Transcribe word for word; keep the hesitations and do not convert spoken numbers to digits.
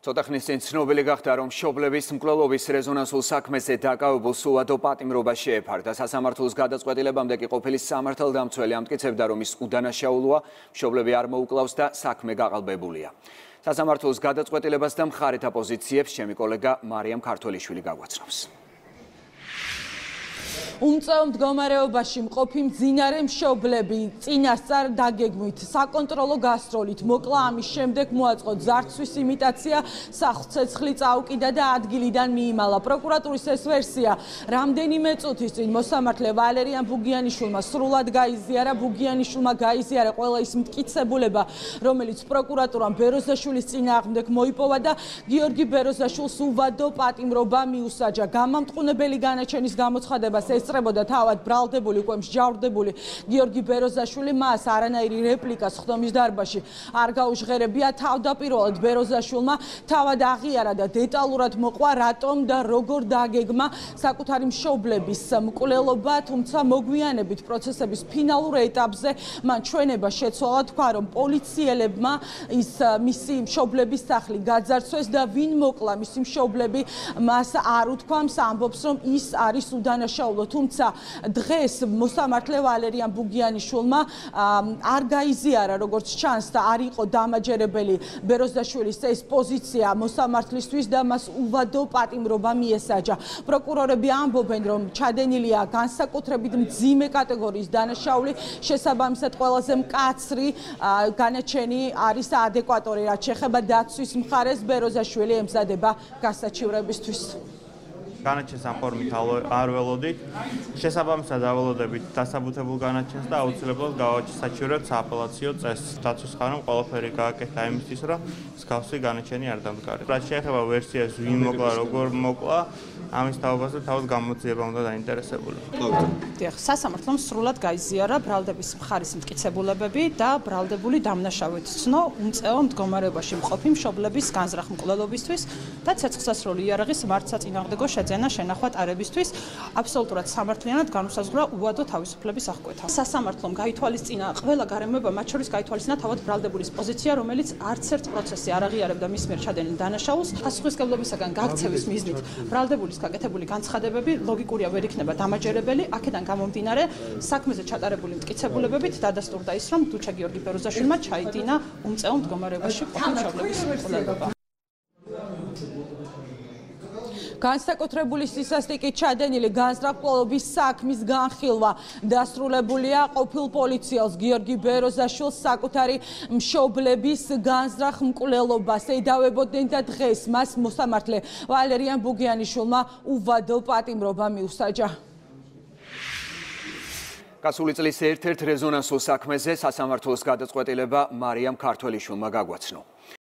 ცოტა ხნის წინ ცნობილი გახდა, რომ მშობლების მკვლელობის რეზონანსულ საქმეზე დაკავებულ სუვადო პატიმრობა შეეფარდა. სასამართლოს გადაწყვეტილებამდე კი ყოფილი სამართალდამცველი ამტკიცებდა, რომ ის უდანაშაულოა, მშობლები არ მოუკლავს და საქმე გაყალბებულია. სასამართლოს გადაწყვეტილებას და მხარეთა პოზიციებს ჩემი კოლეგა მარიამ ქართველიშვილი გაგვაცნობს. უმწეო მდგომარეობაში მყოფი მძინარე მშობლები წინასწარ დაგეგმვით საკონტროლო გასტროლით მოკლა ამის შემდეგ მოაწყო ძარცვის იმიტაცია სახლ-ცეცხლი წაუკიდა და ადგილიდან მიიმალა. პროკურატურის ეს ვერსია რამდენიმე წუთის წინ მოსამართლე ვალერიან ბუგიანიშვილმა სრულად გაიზიარა. ბუგიანიშვილმა გაიზიარა ყველა ის მტკიცებულება, რომელიც პროკურატურამ ბეროზაშვილის წინააღმდეგ მოიპოვა და გიორგი ბეროზაშვილს უვადო პატიმრობა მიუსაჯა. გამამტყუნებელი განაჩენის გამოცხადებას ესწრებოდა თავად ბრალდებული, უკვე მსჯავრდებული გიორგი ბეროზაშვილი. მას არანაირი რეპლიკა სხდომის დარბაზში არ გაუჟღერებია. თავდაპირველად ბეროზაშვილმა თავად აღიარა და დეტალურად მოყვა, რატომ და როგორ დაგეგმა საკუთარი მშობლების მკვლელობა, თუმცა მოგვიანებით პროცესების ფინალურ ეტაპზე მან ჩვენება შეცვალა, თქვა, რომ პოლიციელებმა ის მისი მშობლების სახლი გაძარცვეს და ვინ მოკლა მისი მშობლები მას არ უთქვამს, ამბობს, რომ ის არის უდანაშაულო. თუმცა დღეს მოსამართლე ვალერიან ბუგიანიშვილმა არ გაიზიარა, როგორც ჩანს და არ იყო დამაჯერებელი ბეროზაშვილის ეს პოზიცია მოსამართლისთვის და მას უვადო პატიმრობა მიესაჯა. პროკურორები ამბობენ, რომ ჩადენილია განსაკუთრებით მძიმე კატეგორიის დანაშაული, შესაბამისად ყველაზე მკაცრი განაჩენი არის ადეკვატორი, რაც შეეხება დაცვის მხარეს. ბეროზაშვილი ემზადება გასაჩივრებისთვის. განაჩენს ამ ფორმით არ ველოდით. შესაბამისად აველოდებით დასაბუთებულ განაჩენს და აუცილებლად გავაჩსაჩივრებთ სააპელაციო წესს. დაცვის ხანამ ყველაფერი გააკეთა იმისთვის, რომ მსგავსი განაჩენი არ დამდგარიყო. რაც შეეხება ვერსიას, ვინ მოკლა, როგორ მოკლა, ამის თაობაზე თავად გამოძიება უნდა დაინტერესებული. დიახ, სასამართლომ სრულად გაიზიარა ბრალდების მხარის მტკიცებულებები და ბრალდებული დამნაშავედ ცნო უმწეო მდგომარეობაში მყოფი მშობლების განზრახ მკვლელობისთვის და ცეცხლსასროლი იარაღის მართსაწინააღმდეგო შეძენა შენახვა ტარებისთვის. აბსოლუტურად სამართლიანად განუსაზღვრა უვადო თავისუფლების აღკვეთა. სასამართლომ გაითვალისწინა ყველა გარემოება, მათ შორის გაითვალისწინა თავად ბრალდებულის პოზიცია, რომელიც არც ერთ პროცესში არ აღიარებდა მის მიერ ჩადენილ დანაშაულს. პასუხისმგებლობისაგან გაქცევის მიზნით ბრალდებულის გაკეთებული განცხადებები ლოგიკურია ვერ იქნება დამაჯერებელი. აქედან გამომდინარე, საქმეზე ჩატარებული მტკიცებულებებით დადასტურდა ის, რომ დუჩა გიორგი ბეროზაშვილმა ჩაიდინა უმწეო მდგომარეობაში მყოფი მშობლების მკვლელობა. განსაკუთრებული სისასტიკით ჩადენილი განზრახ-მკვლელობის საქმის განხილვა დასრულებულია. ყოფილ პოლიციელს გიორგი ბეროზაშვილს საკუთარი მშობლების განზრახ მკვლელობას ედავებოდნენ და დღეს მას მოსამართლე ვალერიან ბუგიანიშვილმა უვადო პატიმრობა მიუსაჯა. გასული წლის ერთ-ერთ რეზონანსულ საქმეზე სასამართლოს გადაწყვეტილება მარიამ ქართველიშვილმა გაგვაცნო.